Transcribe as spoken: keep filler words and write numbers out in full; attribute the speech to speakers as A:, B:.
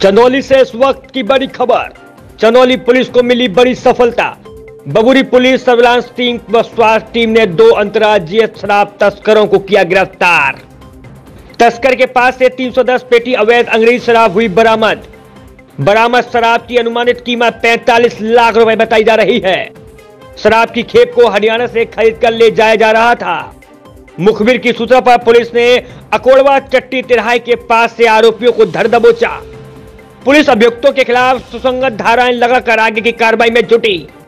A: चंदौली से इस वक्त की बड़ी खबर। चंदौली पुलिस को मिली बड़ी सफलता। बबुरी पुलिस सर्विलांस टीम व स्वास्थ्य टीम ने दो अंतर्राज्यीय शराब तस्करों को किया गिरफ्तार। तस्कर के पास से तीन सौ दस पेटी अवैध अंग्रेजी शराब हुई बरामद। बरामद शराब की अनुमानित कीमत पैंतालीस लाख रुपए बताई जा रही है। शराब की खेप को हरियाणा से खरीद कर ले जाया जा रहा था। मुखबिर की सूचना पर पुलिस ने अकोड़वा चट्टी तिराहे के पास से आरोपियों को धर दबोचा। पुलिस अभियुक्तों के खिलाफ सुसंगत धाराएं लगाकर आगे की कार्रवाई में जुटी।